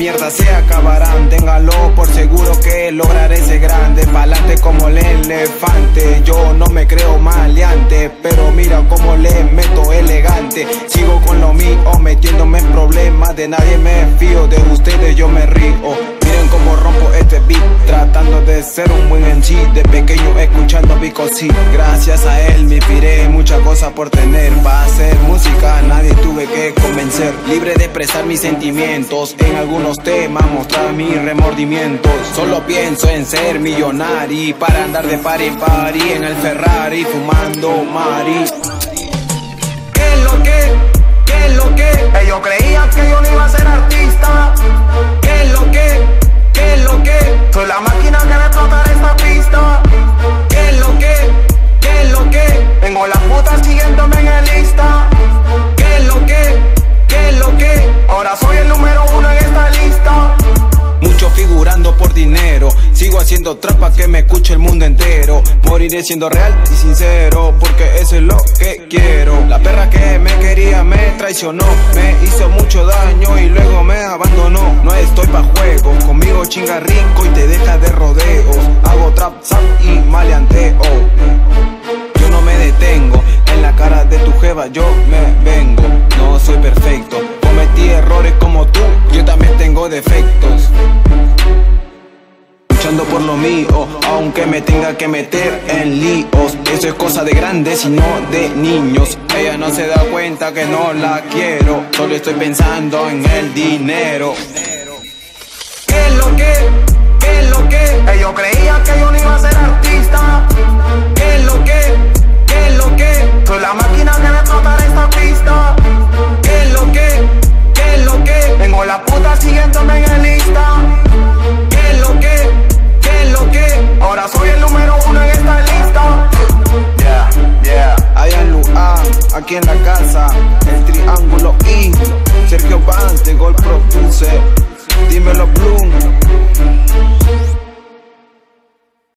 mierda se acabarán. Téngalo por seguro que lograré ser grande. Pa'lante como el elefante. Yo no me creo maleante, pero mira cómo le meto elegante. Sigo con lo mío, metiéndome en problemas. De nadie me fío, de ustedes yo me río. Miren cómo rompo este beat, tratando de ser un buen MC. De pequeño escuchando Bicosí. Gracias a él me inspiré muchas cosas por tener. Para hacer música nadie tuve que convencer. Libre de expresar mis sentimientos, en algunos temas mostrar mis remordimientos. Solo pienso en ser millonario, para andar de party en party en el Ferrari fumando mari. ¿Qué es lo que? ¿Qué es lo que? Ellos creían que yo no iba a ser artista. ¿Qué es lo que? ¿Qué es lo que? Soy la máquina que va a explotar esta pista. ¿Qué es lo que? ¿Qué es lo que? Tengo las putas siguiéndome en el Insta. ¿Qué es lo que? ¿Qué es lo que? Ahora soy el número 1 en esta lista. Mucho figurando por dinero, sigo haciendo trap pa' que me escuche el mundo entero. Moriré siendo real y sincero, porque eso es lo que quiero. La perra que me quería me traicionó, me hizo mucho daño y luego me abandonó. No estoy pa' juegos, conmigo chinga rico y te deja de rodeos. Hago trap, zap y maleanteo. Yo no me detengo, en la cara de tu jeva yo me vengo. No soy perfecto, cometí errores como tú, yo también tengo defectos. Luchando por lo mío, aunque me tenga que meter en líos. Eso es cosa de grandes y no de niños. Ella no se da cuenta que no la quiero, solo estoy pensando en el dinero. ¿Qué es lo que? ¿Qué es lo que? Ellos creían que yo no iba a ser artista.